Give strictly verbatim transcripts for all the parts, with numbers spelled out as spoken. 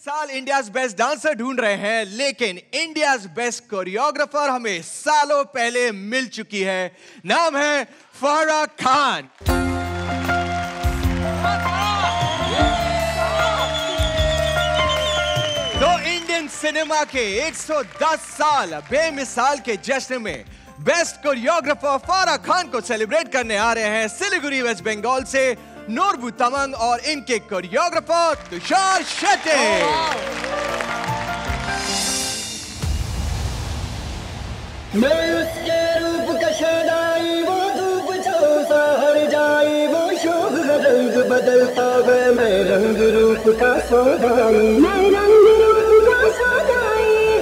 साल India's best dancer ढूंढ रहे हैं, लेकिन इंडियाज बेस्ट कोरियोग्राफर हमें सालों पहले मिल चुकी है। नाम है फराह खान। तो इंडियन सिनेमा के एक सौ दस साल बेमिसाल के जश्न में बेस्ट कोरियोग्राफर फराह खान को सेलिब्रेट करने आ रहे हैं सिलीगुड़ी वेस्ट बंगाल से नोरबू तमंग और इनके कोरियोग्राफर तुषार शेट्टी। मैं उसके रूप का शदाई, वो धूप चौसा हर जाई, वो शोभ का रंग बदलता है, मैं रंग रूप का सौदाई, मैं रंग रूप का सौदाई।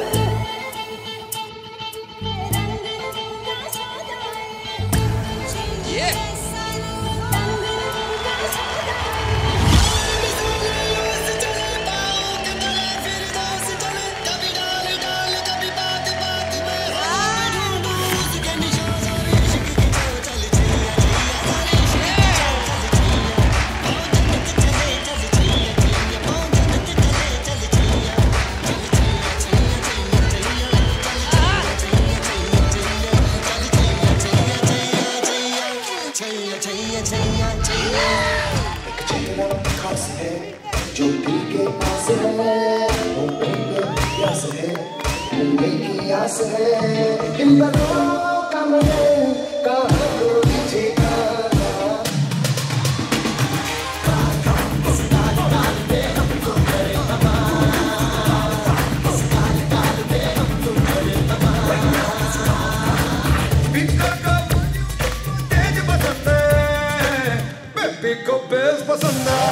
जो दिल के पास है वो प्यास है, मिलने की आस है, इन बातों का मुझे कहाँ कोई ठिकाना। किस काल काल पे हम तुम करे तबाह, किस काल काल पे हम तुम करे तबाह। भीतर का तेज पसंद है, बेबी को बेस पसंद है।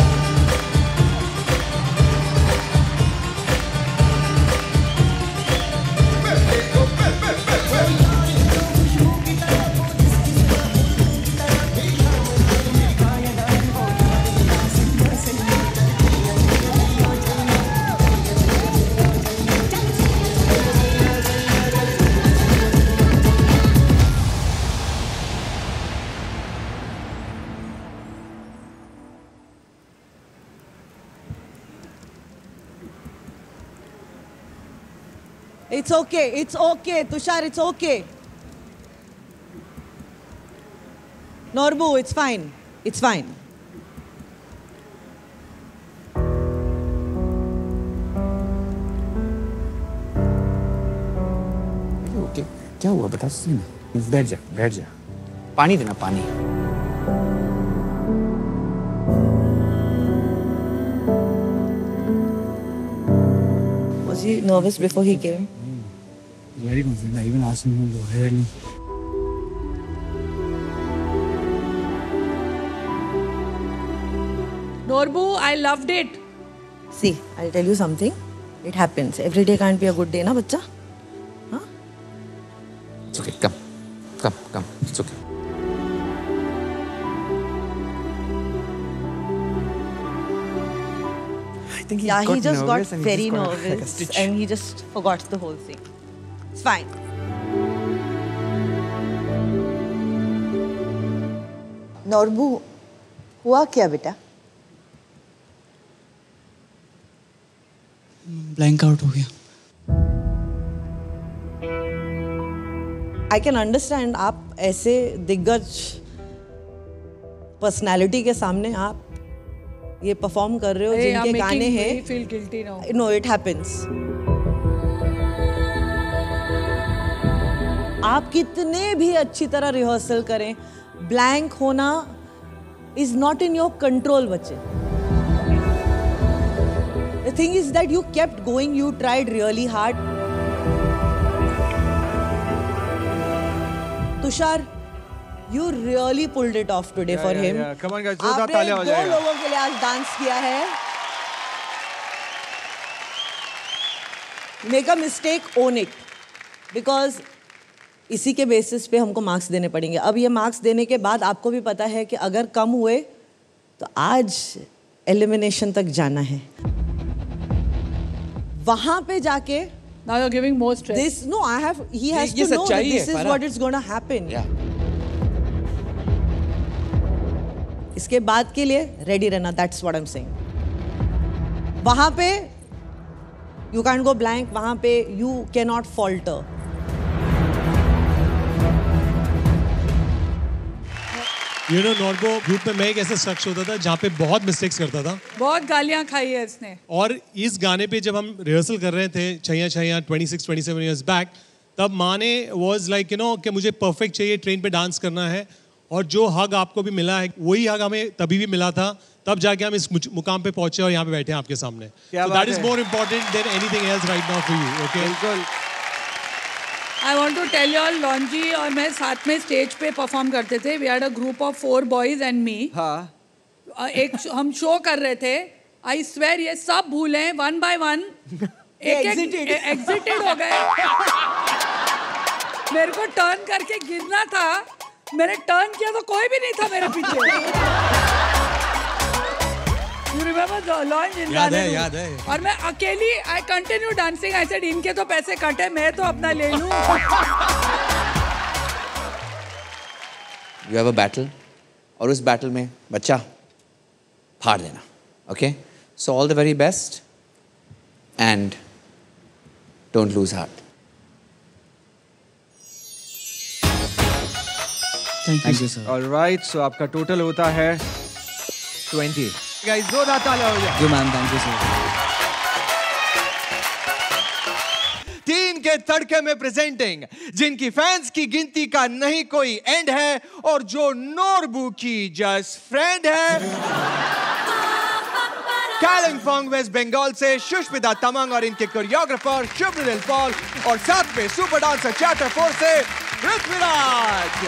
It's okay, it's okay, Tushar, it's okay. Norbu, it's fine, it's fine. Okay, क्या हुआ बता सुन। बैठ जा, बैठ जा। पानी देना, पानी। Was he nervous before he came? Very confident. I even asked him to go ahead. Norbu, I loved it. See, I'll tell you something. It happens. Every day can't be a good day, na, bachcha? Huh? It's okay. Come, come, come. It's okay. I think he yeah, got he just got and very he just got nervous like and he just forgot the whole thing. It's fine. Norbu, हुआ क्या बेटा? Blank out हो गया। I can understand आप ऐसे दिग्गज personality के सामने आप ये परफॉर्म कर रहे हो जिनके गाने हैं। feel guilty now. No, it happens. आप कितने भी अच्छी तरह रिहर्सल करें, ब्लैंक होना is not in your control, बच्चे। The thing is that you kept going, you tried really hard. Tushar, you really pulled it off today yeah, for yeah, him. Yeah. Come on guys, जोरदार तालियां हो जाएगा। दो लोगों के लिए आज डांस किया है। Make a mistake, own it, because इसी के बेसिस पे हमको मार्क्स देने पड़ेंगे। अब ये मार्क्स देने के बाद आपको भी पता है कि अगर कम हुए तो आज एलिमिनेशन तक जाना है। वहां पे जाके Now you're giving more stress. This no, I have. He has to know that this is what is going to happen. Yeah. इसके बाद के लिए रेडी रहना, that's what I am saying. वहां पे यू कैन गो ब्लैंक, वहाँ पे you can not falter. You know नॉर्बो ग्रुप में मैं एक ऐसा शख्स होता था जहाँ पे बहुत मिस्टेक्स करता था, बहुत गालियाँ खाई है इसने। और इस गाने पे जब हम रिहर्सल कर रहे थे छैया छैया छब्बीस सत्ताईस इयर्स बैक, तब माँ ने वाज लाइक यू नो कि मुझे परफेक्ट चाहिए, ट्रेन पे डांस करना है, और जो हग आपको भी मिला है वही हग हमें तभी भी मिला था, तब जाके हम इस मुकाम पे पहुंचे और यहाँ पे बैठे हैं आपके सामने। So that is more important than anything else right now for you. Okay? बिल्कुल। I want to tell you all, लॉन्जी और मैं साथ में स्टेज पे परफॉर्म करते थे। We had a group of four boys and me. हाँ। एक हम शो कर रहे थे। I swear ये सब भूले one by one। एक एक एग्जिटेड हो गए। मेरे को टर्न करके गिरना था, मैंने टर्न किया तो कोई भी नहीं था मेरे पीछे। You remember the launch in याद है, याद है। और मैं अकेली I continue dancing. I said इनके तो पैसे कटे, मैं तो अपना ले लूं। You have a battle, और उस battle में बच्चा फाड़ देना, okay? So all the very best, and don't lose heart. Thank you, sir. All right, so आपका टोटल होता है ट्वेंटी। गाइस जोरदार तालियां हो जाए। You man, thank you, sir. तीन के तड़के में प्रेजेंटिंग, जिनकी फैंस की गिनती का नहीं कोई एंड है, और जो नोरबू की जस्ट फ्रेंड है। कालिम्पोंग वेस्ट बंगाल से सुष्मिता तमंग और इनके कोरियोग्राफर शुभ्रदिल पॉल, और साथ में सुपर डांसर चार्टर फोर से ऋत्विराज।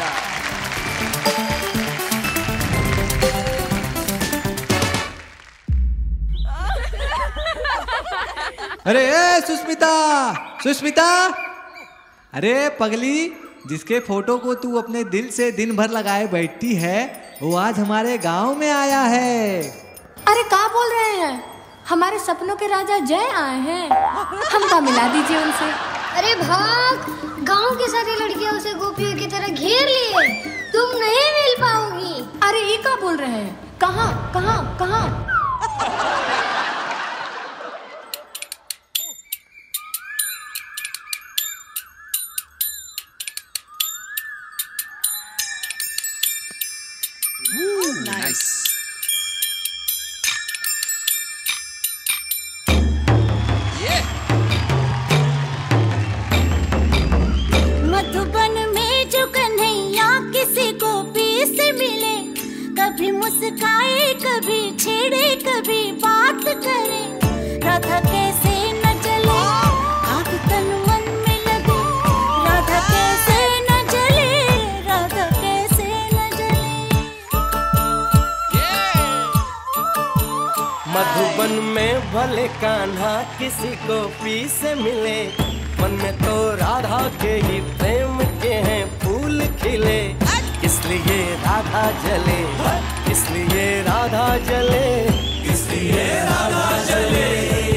अरे ए सुष्मिता, सुष्मिता, अरे पगली, जिसके फोटो को तू अपने दिल से दिन भर लगाए बैठती है, वो आज हमारे गांव में आया है। अरे क्या बोल रहे हैं? हमारे सपनों के राजा जय आए हैं, हमको मिला दीजिए उनसे। अरे भाग, गांव की सारी लड़कियां उसे गोपियों की तरह घेर लिए, तुम नहीं मिल पाओगी। अरे ये क्या बोल रहे हैं? कहाँ कहाँ कहाँ? Nice. मधुबन में जो कन्हैया किसी गोपी से मिले, कभी मुस्काए, कभी छेड़े, कभी बात करे, राधा कैसे न जले, आग तन मन में लगे, राधा कैसे न जले, राधा कैसे न जले। मधुबन में भले कान्हा किसी गोपी से मिले, मन में तो राधा के ही प्रेम के हैं फूल खिले, इसलिए राधा जले, इसलिए राधा जले, इसलिए राधा जले।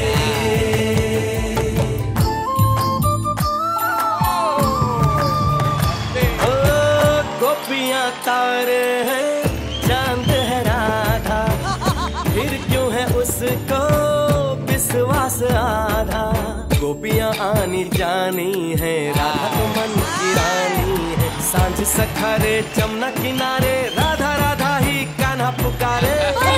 ओ गोपियां तारे हैं, चांद है राधा, फिर क्यों है उसको विश्वास आधा। गोपियां आनी जानी है, राधा तो मन की रानी है, सांझ सखारे जमुना किनारे, राधा राधा ही कान्हा पुकारे।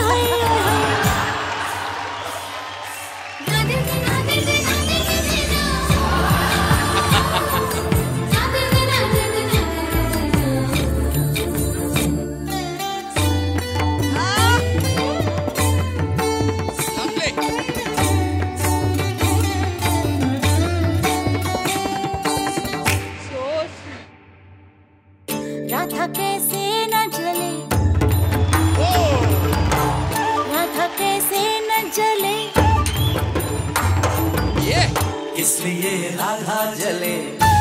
राधा कैसे न जले, राधा कैसे न जले, इसलिए राधा जले।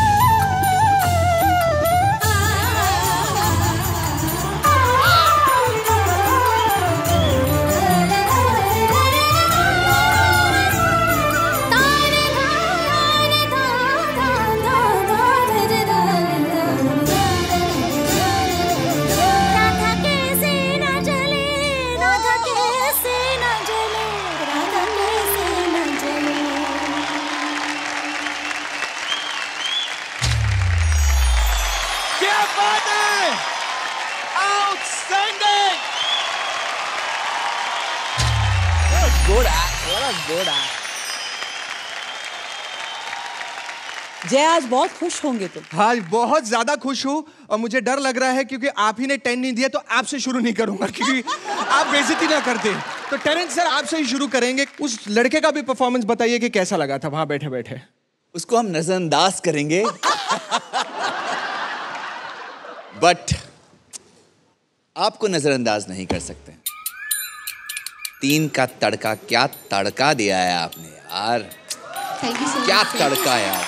राधा कैसे न जले, राधा कैसे न जले, राधा कैसे न जले। good act. What a good act. जय आज बहुत खुश होंगे तुम। हाँ बहुत ज्यादा खुश हूँ और मुझे डर लग रहा है क्योंकि आप ही ने टेन नहीं दिया तो आपसे शुरू नहीं करूंगा क्योंकि आप बेइज्जती ना करते। तो टेरेंस सर आपसे ही शुरू करेंगे। उस लड़के का भी परफॉर्मेंस बताइए कि कैसा लगा था वहां बैठे बैठे। उसको हम नजरअंदाज करेंगे बट आपको नजरअंदाज नहीं कर सकते। तीन का तड़का, क्या तड़का दिया है आपने यार, क्या तड़का यार।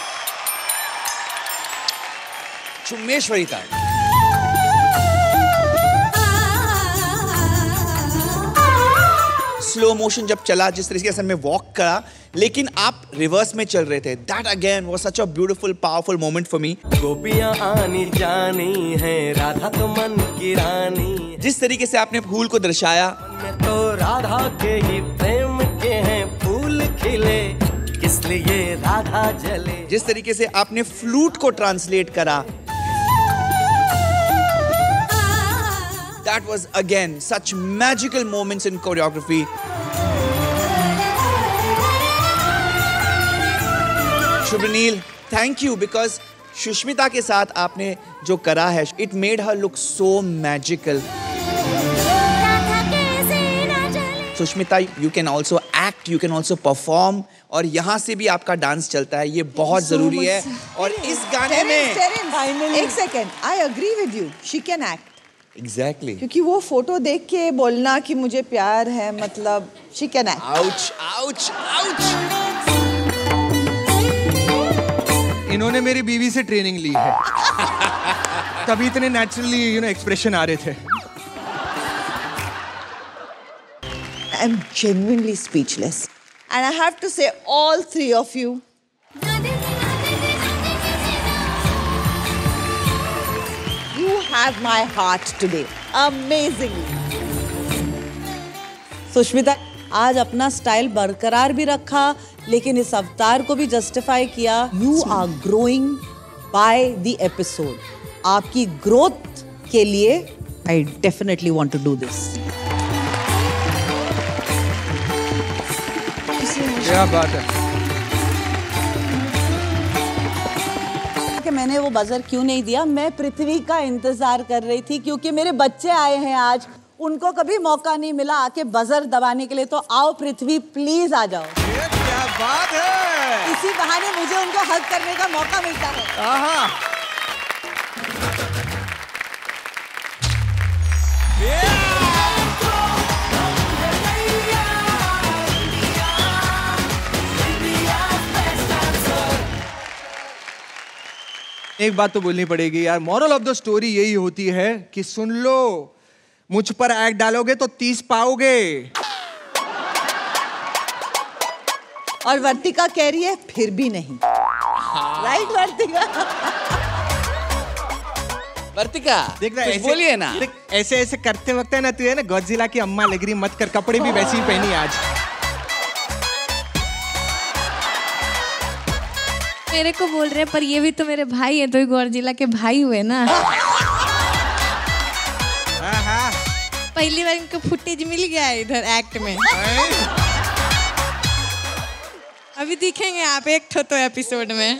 चुम्मेश्वरी था। स्लो मोशन जब चला, जिस तरीके से मैं वॉक करा, लेकिन आप रिवर्स में चल रहे थे, that again was such a beautiful powerful moment for me. गोपियां आनी जानी है, राधा तो मन की रानी। जिस तरीके से आपने फूल को दर्शाया, तो राधा के ही प्रेम के हैं फूल खिले, किस लिए राधा जले। जिस तरीके से आपने फ्लूट को ट्रांसलेट करा, that was again such magical moments in choreography. Shubhanil, thank you because Shushmita के साथ आपने जो करा है, it made her look so magical. Sushmita, you can also act, you can also perform और यहाँ से भी आपका डांस चलता है, ये बहुत जरूरी है। और इस गाने में एक second, I agree with you, she can act. Exactly. क्योंकि वो फोटो देख के बोलना कि मुझे प्यार है, मतलब she can act. Ouch, ouch, ouch. इन्होंने मेरी बीवी से ट्रेनिंग ली है तभी इतने नेचुरली यू नो एक्सप्रेशन आ रहे थे। I'm genuinely speechless. And I have to say, all three of you, you have my heart today. Amazing. Sushmita, आज अपना स्टाइल बरकरार भी रखा, लेकिन इस अवतार को भी जस्टिफाई किया। You are growing by the episode. आपकी ग्रोथ के लिए I definitely want to do this. क्या बात है कि मैंने वो बजर क्यों नहीं दिया। मैं पृथ्वी का इंतजार कर रही थी क्योंकि मेरे बच्चे आए हैं आज, उनको कभी मौका नहीं मिला आके बजर दबाने के लिए। तो आओ पृथ्वी, प्लीज आ जाओ। ये क्या बात है। इसी बहाने मुझे उनको हग करने का मौका मिलता है। आहा। एक बात तो बोलनी पड़ेगी यार, मॉरल ऑफ द स्टोरी यही होती है कि सुन लो, मुझ पर एक्ट डालोगे तो तीस पाओगे। और वर्तिका कह रही है फिर भी नहीं। राइट वर्तिका? वर्तिका देख रहा कुछ ऐसे, बोलिए ना। ऐसे ऐसे करते वक्त है ना, तू है ना गॉडजिला की अम्मा लग रही, मत कर। कपड़े भी वैसे ही पहनी आज। मेरे को बोल रहे हैं पर ये भी तो मेरे भाई है, तो ये गॉडजिला के भाई हुए ना। पहली बार इनको फुटेज मिल गया है इधर एक्ट में। अभी दिखेंगे आप एक ठो तो एपिसोड में।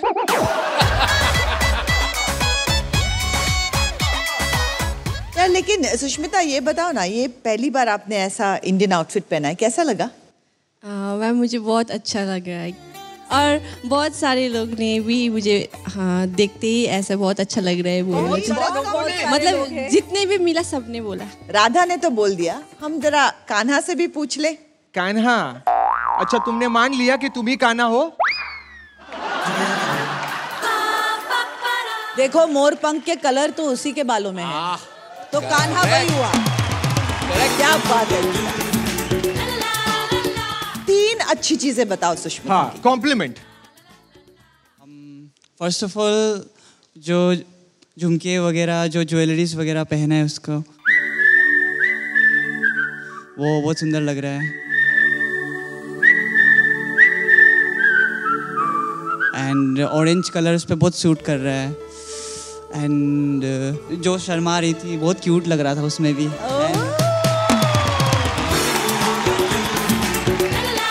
यार लेकिन सुष्मिता ये बताओ ना, ये पहली बार आपने ऐसा इंडियन आउटफिट पहना है, कैसा लगा? मैम मुझे बहुत अच्छा लगा है और बहुत सारे लोग ने भी मुझे हाँ देखते ही ऐसा बहुत अच्छा लग रहा है बोला। मतलब जितने भी मिला सबने बोला। राधा ने तो बोल दिया, हम जरा कान्हा से भी पूछ ले। कान्हा? अच्छा तुमने मान लिया कि तुम ही कान्हा हो? देखो मोर पंख के कलर तो उसी के बालों में है, तो कान्हा वही हुआ। क्या बात है। तीन अच्छी चीजें बताओ सुष्मिता। हाँ, कॉम्प्लीमेंट। फर्स्ट ऑफ ऑल जो झुमके वगैरह, जो ज्वेलरीज वगैरह पहना है उसको, वो बहुत सुंदर लग रहा है। एंड ऑरेंज कलर उस पर बहुत सूट कर रहा है। एंड uh, जो शर्मा रही थी बहुत क्यूट लग रहा था उसमें भी।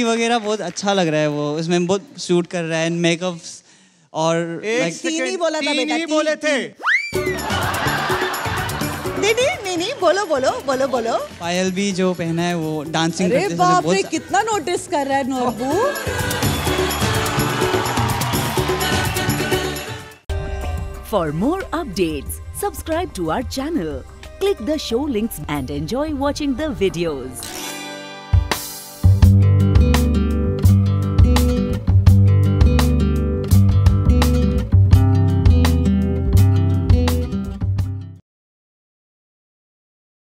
वगैरह बहुत अच्छा लग रहा है वो, उसमें बहुत सूट कर रहा है, मेकअप और एक like- तीन ही बोला था तीन बेटा, ही तीन, बोले थे। नहीं नहीं नहीं नहीं बोलो बोलो बोलो बोलो। पायल भी जो पहना है वो डांसिंग अरे करते समय बाप रे, बहुत कितना नोटिस कर रहा है Norbu. For more updates, subscribe to our channel, click the show links and enjoy watching the videos.